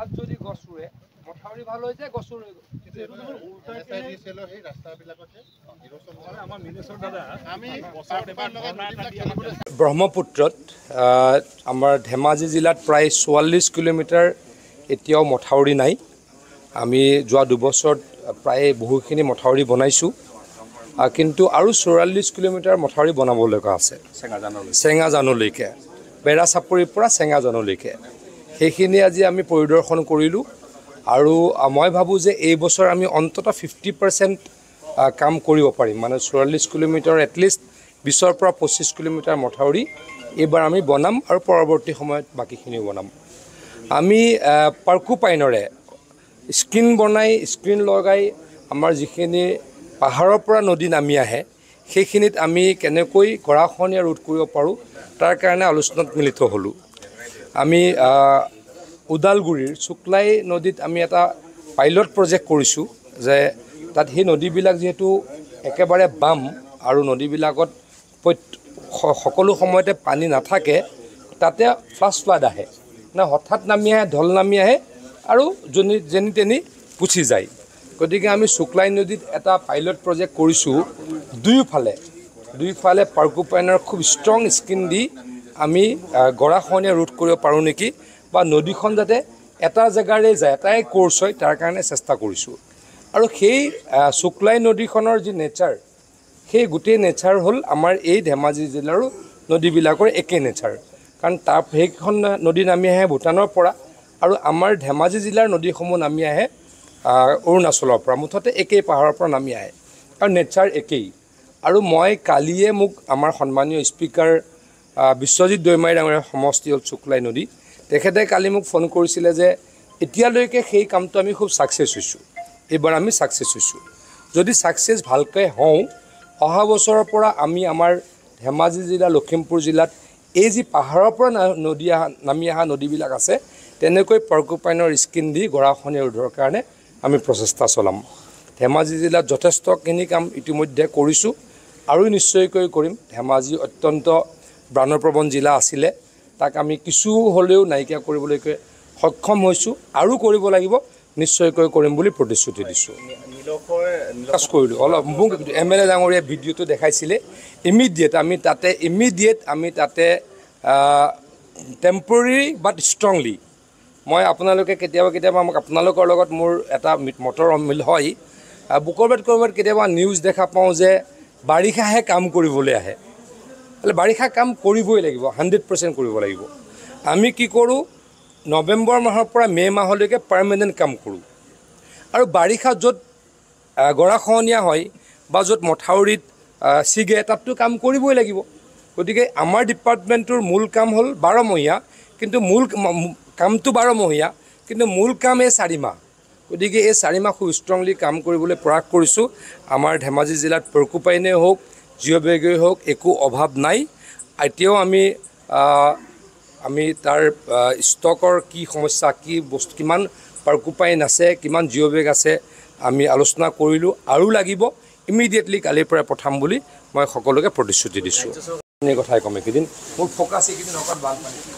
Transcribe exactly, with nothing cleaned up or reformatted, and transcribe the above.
তাত যদি গছ ৰুৱে মথাউৰি ভাল হৈ যায় গছ ৰুৱে ব্ৰহ্মপুত্ৰত আমাৰ ধেমাজি জিলাত প্ৰায় চৌৱাল্লিছ কিলোমিটাৰ এতিয়াও মথাউৰি নাই। আমি যোৱা দুবছৰত প্ৰায় বহুখিনি মথাউৰি বনাইছোঁ, কিন্তু আৰু চৌৰাল্লিছ কিলোমিটাৰ মথাউৰি বনাব লগা আছে চেঙাজানলৈকে, বেৰাচাপৰিৰ পৰা চেঙাজানলৈকে। সেইখিনি আজি আমি পৰিদৰ্শন কৰিলোঁ আৰু মই ভাবোঁ যে এই বছৰ আমি অন্ততঃ ফিফটি পাৰ্চেণ্ট কাম কৰিব পাৰিম, মানে চৌৰাল্লিছ কিলোমিটাৰ এটলিষ্ট বিছৰ পৰা পঁচিছ কিলোমিটাৰ মথাউৰি এইবাৰ আমি বনাম আৰু পৰৱৰ্তী সময়ত বাকীখিনিও বনাম। আমি পাৰ্কোপাইনৰে স্ক্ৰীণ বনাই স্ক্ৰীণ লগাই আমাৰ যিখিনি পাহাৰৰ পৰা নদী নামি আহে সেইখিনিত আমি কেনেকৈ গৰাখহনীয়া ৰোধ কৰিব পাৰোঁ তাৰ কাৰণে আলোচনাত মিলিত হ'লোঁ। আমি ওদালগুৰিৰ শুক্লাই নদীত আমি এটা পাইলট প্ৰজেক্ট কৰিছোঁ যে তাত সেই নদীবিলাক যিহেতু একেবাৰে বাম আৰু নদীবিলাকত সকলো সময়তে পানী নাথাকে, তাতে ফ্লাছ ফ্লাড আহে না হঠাৎ নামি আহে, ঢল নামি আহে আৰু যেনি যেনি তেনি পুচি যায়। গতিকে আমি শুক্লাই নদীত এটা পাইলট প্ৰজেক্ট কৰিছোঁ, দুয়োফালে দুয়োফালে পাৰ্কোপাইনৰ খুব ষ্ট্ৰং স্কিন দি আমি গৰাখহনীয়া ৰোধ কৰিব পাৰোঁ নেকি, বা নদীখন যাতে এটা জেগাৰে যায় এটাই কোৰ্চ হয় তাৰ কাৰণে চেষ্টা কৰিছোঁ। আৰু সেই শুক্লাই নদীখনৰ যি নেচাৰ, সেই গোটেই নেচাৰ হ'ল আমাৰ এই ধেমাজি জিলাৰো নদীবিলাকৰ একে নেচাৰ, কাৰণ তাৰ সেইখন নদী নামি আহে ভূটানৰ পৰা আৰু আমাৰ ধেমাজি জিলাৰ নদীসমূহ নামি আহে অৰুণাচলৰ পৰা, মুঠতে একেই পাহাৰৰ পৰা নামি আহে আৰু নেচাৰ একেই। আৰু মই কালিয়ে মোক আমাৰ সন্মানীয় স্পীকাৰ বিশ্বজিৎ দৈমাৰী ডাঙৰীয়াৰ সমষ্টি হ'ল শুক্লাই নদী, তেখেতে কালি মোক ফোন কৰিছিলে যে এতিয়ালৈকে সেই কামটো আমি খুব ছাকচেছ হৈছোঁ, এইবাৰ আমি ছাকচেছ হৈছোঁ। যদি ছাকচেছ ভালকৈ হওঁ, অহা বছৰৰ পৰা আমি আমাৰ ধেমাজি জিলা লখিমপুৰ জিলাত এই যি পাহাৰৰ পৰা নদী অহা নামি অহা নদীবিলাক আছে তেনেকৈ পাৰ্কোপাইনৰ স্কিন দি গৰাখহনীয়া ৰোধৰ কাৰণে আমি প্ৰচেষ্টা চলাম। ধেমাজি জিলাত যথেষ্টখিনি কাম ইতিমধ্যে কৰিছোঁ আৰু নিশ্চয়কৈ কৰিম। ধেমাজি অত্যন্ত বানৰপ্ৰৱণ জিলা আছিলে, তাক আমি কিছু হ'লেও নাইকিয়া কৰিবলৈকে সক্ষম হৈছোঁ আৰু কৰিব লাগিব, নিশ্চয়কৈ কৰিম বুলি প্ৰতিশ্ৰুতি দিছোঁ। কৰিলোঁ অলপ মোক এম এল এ ডাঙৰীয়া ভিডিঅ'টো দেখাইছিলে, ইমিডিয়েট আমি তাতে ইমিডিয়েট আমি তাতে টেম্পৰেৰী বাট ষ্ট্ৰংলি, মই আপোনালোকে কেতিয়াবা কেতিয়াবা আমাক আপোনালোকৰ লগত মোৰ এটা মতৰ অমিল হয়, ক'ৰবাত ক'ৰবাত কেতিয়াবা নিউজ দেখা পাওঁ যে বাৰিষাহে কাম কৰিবলৈ আহে, হ'লে বাৰিষা কাম কৰিবই লাগিব, হাণ্ড্ৰেড পাৰ্চেণ্ট কৰিব লাগিব। আমি কি কৰোঁ, নৱেম্বৰ মাহৰ পৰা মে' মাহলৈকে পাৰ্মানেণ্ট কাম কৰোঁ আৰু বাৰিষা য'ত গৰাখহনীয়া হয় বা য'ত মথাউৰিত ছিগে তাততো কাম কৰিবই লাগিব। গতিকে আমাৰ ডিপাৰ্টমেণ্টটোৰ মূল কাম হ'ল বাৰমহীয়া, কিন্তু মূল কামটো বাৰমহীয়া কিন্তু মূল কাম এই চাৰি মাহ। গতিকে এই চাৰি মাহ খুব ষ্ট্ৰংলি কাম কৰিবলৈ প্ৰয়াস কৰিছোঁ। আমাৰ ধেমাজি জিলাত পাৰ্কোপাইনেই হওক জিঅ' বেগেই হওক একো অভাৱ নাই। এতিয়াও আমি আমি তাৰ ষ্টকৰ কি সমস্যা, কি বস্তু, কিমান পাৰ্কোপাইন আছে, কিমান জিঅ' বেগ আছে আমি আলোচনা কৰিলোঁ আৰু লাগিব, ইমিডিয়েটলি কালিৰ পৰা পঠাম বুলি মই সকলোকে প্ৰতিশ্ৰুতি দিছোঁ। কথাই ক'ম এইকেইদিন মোৰ ফ'কাছ এইকেইদিন অকল বানপানী।